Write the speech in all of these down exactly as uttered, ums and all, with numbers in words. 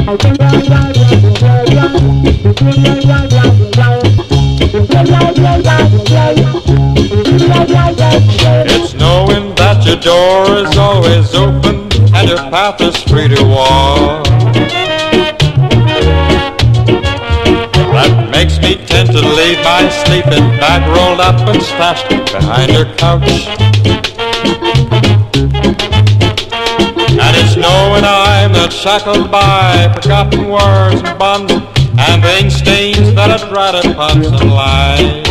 It's knowing that your door is always open and your path is free to walk that makes me tend to leave my sleeping bag rolled up and stashed behind your couch. And it's knowing I'm not shackled by forgotten words and bonds and the ink stains that I'd write upon some line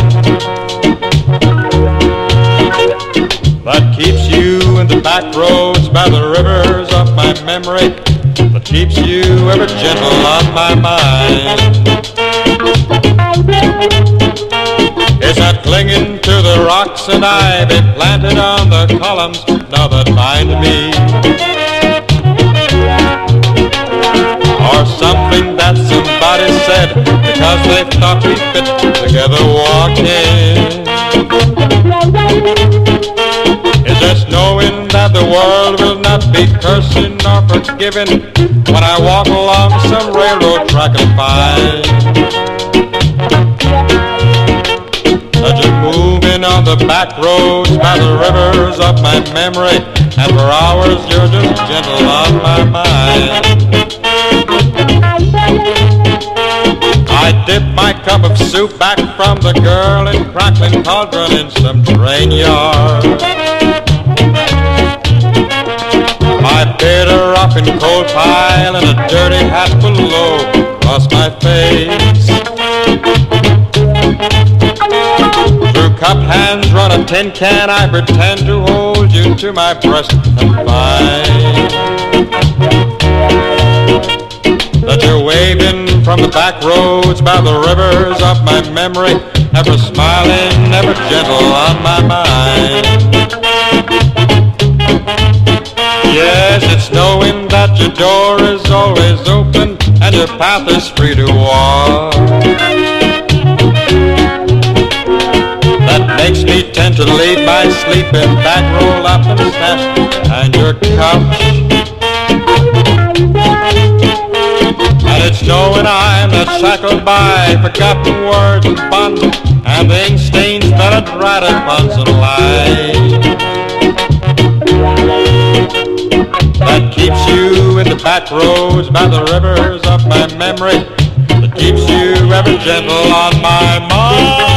that keeps you in the back roads by the rivers of my memory, that keeps you ever gentle on my mind. Is that clinging to the rocks and ivy planted on the columns now that bind me, or something that somebody said because they thought we fit together walking? Is just knowing that the world will not be cursing or forgiving when I walk along some railroad track and find that you're moving on the back roads by the rivers of my memory, and for hours you're just gentle on my mind. I dip my cup of soup back from the girl in crackling cauldron in some train yard. My bitter rockin' coal pile and a dirty hat below across my face. Through cupped hands run a tin can, I pretend to hold you to my breast and find that you're waving from the back roads by the rivers of my memory, ever smiling, ever gentle on my mind. Yes, it's knowing that your door is always open and your path is free to walk that makes me tend to leave my sleeping bag rolled up and stashed behind your couch. And it's knowing I'm not shackled by forgotten words and bonds and the ink stains that I'd write upon some line that keeps you in the back roads by the rivers of my memory, that keeps you ever gentle on my mind.